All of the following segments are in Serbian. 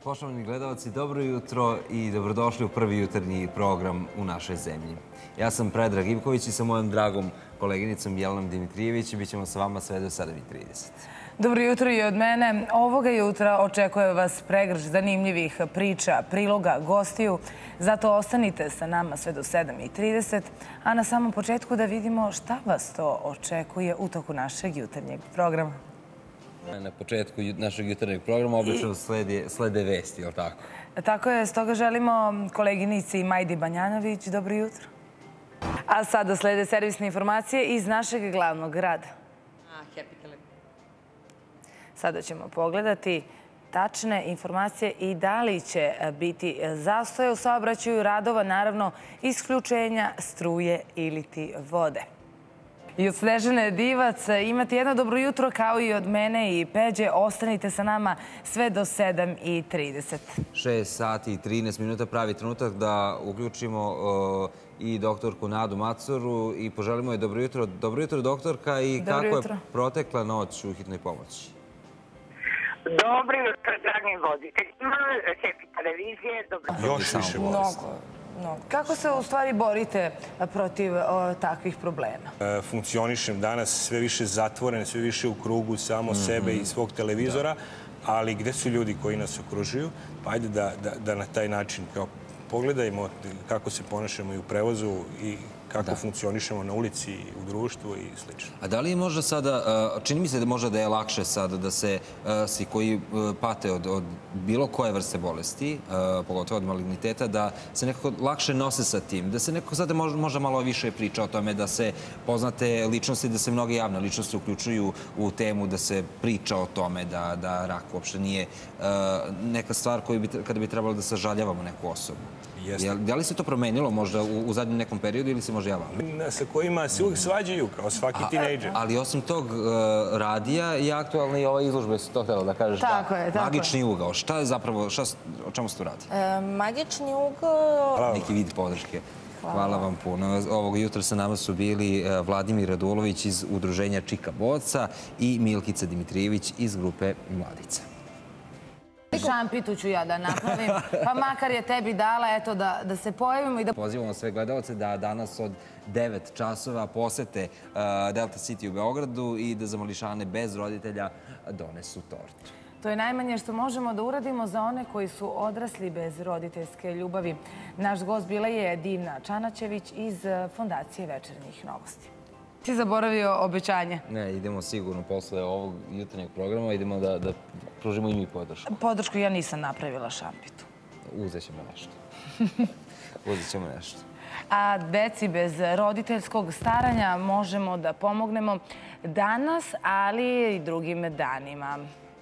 Poštovani gledalci, dobro jutro i dobrodošli u prvi jutarnji program u našoj zemlji. Ja sam Predrag Ivković i sa mojom dragom koleginicom Jelenom Dimitrijević i bit ćemo sa vama sve do 7:30. Dobro jutro i od mene. Ovoga jutra očekuje vas pregršt zanimljivih priča, priloga, gostiju. Zato ostanite sa nama sve do 7:30, a na samom početku da vidimo šta vas to očekuje u toku našeg jutarnjeg programa. Na početku našeg jutarnjeg programa obično slede vesti, je li tako? Tako je, stoga želimo koleginici Majdi Banjanović dobro jutro. A sada slede servisne informacije iz našeg glavnog grada. Sada ćemo pogledati tačne informacije i da li će biti zastoja u saobraćaju, radova, naravno isključenja struje ili ti vode. I od Snežane Divac imate jedno dobro jutro kao i od mene i Peđe. Ostanite sa nama sve do 7:30. 6 sati i 13 minuta pravi trenutak da uključimo i doktorku Nadu Macoru i poželimo je dobro jutro. Dobro jutro, doktorka, i kako je protekla noć u hitnoj pomoći? Dobro jutro, dragi voditeljima, šefi televizije. Još više bolesti. Kako se u stvari borite protiv takvih problema? Funkcionišem danas sve više zatvoren, sve više u krugu samo sebe i svog televizora, ali gde su ljudi koji nas okružuju? Pa ajde da na taj način pogledajmo kako se ponašamo i u prevozu i kako funkcionišemo na ulici, u društvu i slično. A da li je možda sada, čini mi se da možda da je lakše sada da se svi koji pate od bilo koje vrste bolesti, pogotovo od maligniteta, da se nekako lakše nose sa tim, da se nekako sada možda malo više priča o tome, da se poznate ličnosti, da se mnoge javne ličnosti uključuju u temu, da se priča o tome da rak uopšte nije neka stvar kada bi trebalo da sažaljavamo neku osobu. Da li se to promenilo možda u zadnjem nekom periodu ili se možda javamo? Sa kojima se uvijek svađaju, kao svaki tinejdžer. Ali osim tog radija i aktualna i ova izložba, jesi to htjela da kažeš? Tako je. Magični ugao. Šta je zapravo, o čemu se tu radi? Magični ugao... Neki vid podrške. Hvala vam puno. Ovog jutra sa nama su bili Vladimir Radulović iz udruženja Čika Boca i Milkica Dimitrijević iz grupe Mladica. Šampitu ću ja da napravim, pa makar je tebi dala, eto, da se pojavimo i da... Pozivamo sve gledalce da danas od 9 časova posete Delta City u Beogradu i da za mališane bez roditelja donesu tortu. To je najmanje što možemo da uradimo za one koji su odrasli bez roditeljske ljubavi. Naš gost bila je Divna Čanačević iz Fondacije Večernjih novosti. Ti zaboravio obećanje? Ne, idemo sigurno posle ovog jutarnjeg programa, idemo da pružimo i mi podršku. Podršku ja nisam napravila šampitu. Uzet ćemo nešto. Uzet ćemo nešto. A deci bez roditeljskog staranja možemo da pomognemo danas, ali i drugim danima.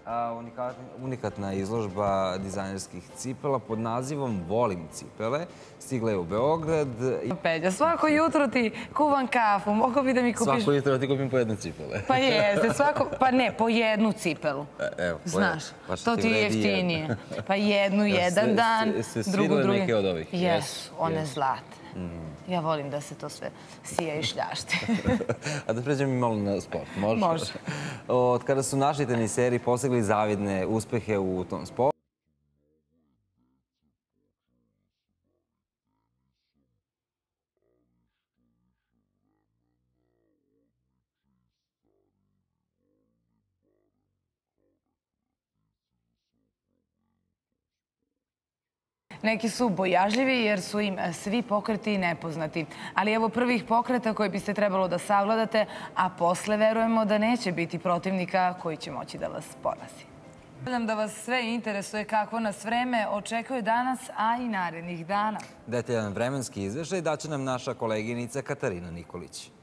Unikatna izložba dizajnerskih cipela pod nazivom Volim cipele stigla je u Beograd. Peđa, svako jutro ti kuvam kafu, mogu bi da mi kupiš... Svako jutro ti kupim po jedne cipele. Pa jeste, pa ne, po jednu cipelu. Znaš, to ti je jeftinije. Pa jednu, jedan dan, drugu, drugi. Neke od ovih? Jesu, one zlate. Ja volim da se to sve sija i šljašti. A da pređem i malo na sport, može? Može. Od kada su naši teniseri postigli zavidne uspehe u tom sportu, Neki su bojažljivi jer su im svi pokreti nepoznati. Ali evo prvih pokreta koji biste trebalo da savladate, a posle verujemo da neće biti protivnika koji će moći da vas porazi. Nadam da vas sve interesuje kako nas vreme očekuje danas, a i narednih dana. Detaljan vremenski izveštaj daće nam naša koleginica Katarina Nikolić.